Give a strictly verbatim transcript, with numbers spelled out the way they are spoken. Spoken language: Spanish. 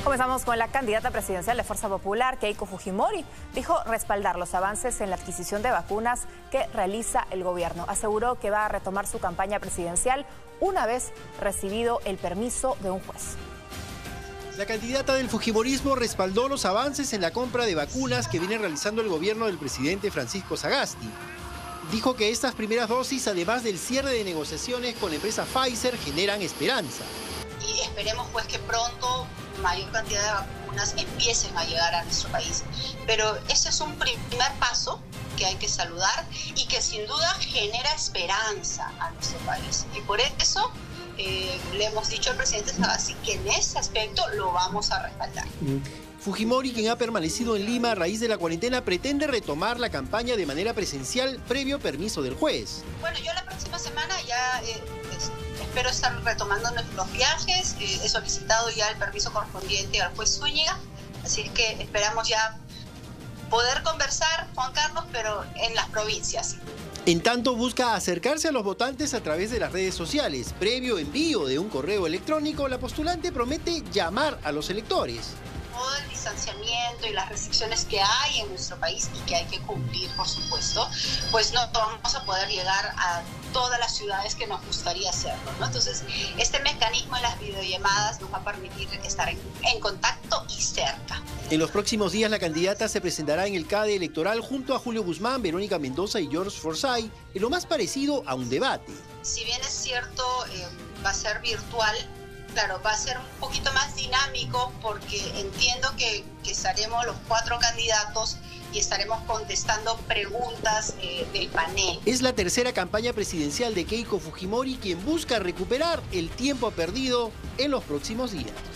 Comenzamos con la candidata presidencial de Fuerza Popular, Keiko Fujimori. Dijo respaldar los avances en la adquisición de vacunas que realiza el gobierno. Aseguró que va a retomar su campaña presidencial una vez recibido el permiso de un juez. La candidata del fujimorismo respaldó los avances en la compra de vacunas que viene realizando el gobierno del presidente Francisco Sagasti. Dijo que estas primeras dosis, además del cierre de negociaciones con la empresa Pfizer, generan esperanza. Y esperemos pues que pronto mayor cantidad de vacunas empiecen a llegar a nuestro país. Pero ese es un primer paso que hay que saludar y que sin duda genera esperanza a nuestro país. Y por eso eh, le hemos dicho al presidente Sagasti que en ese aspecto lo vamos a respaldar. Fujimori, quien ha permanecido en Lima a raíz de la cuarentena, pretende retomar la campaña de manera presencial previo permiso del juez. Bueno, yo la próxima semana ya eh, es, espero estar retomando los viajes. Eh, he solicitado ya el permiso correspondiente al juez Zúñiga, así es que esperamos ya poder conversar, Juan Carlos, pero en las provincias. En tanto, busca acercarse a los votantes a través de las redes sociales. Previo envío de un correo electrónico, la postulante promete llamar a los electores. Todo el distanciamiento y las restricciones que hay en nuestro país y que hay que cumplir, por supuesto, pues no vamos a poder llegar a todas las ciudades que nos gustaría hacerlo, ¿no? Entonces, este mecanismo de las videollamadas nos va a permitir estar en, en contacto y cerca. En los próximos días, la candidata se presentará en el CADE electoral junto a Julio Guzmán, Verónica Mendoza y George Forsyth, en lo más parecido a un debate. Si bien es cierto, eh, va a ser virtual, claro, va a ser un poquito más dinámico porque entiendo que, que estaremos los cuatro candidatos y estaremos contestando preguntas eh, del panel. Es la tercera campaña presidencial de Keiko Fujimori, quien busca recuperar el tiempo perdido en los próximos días.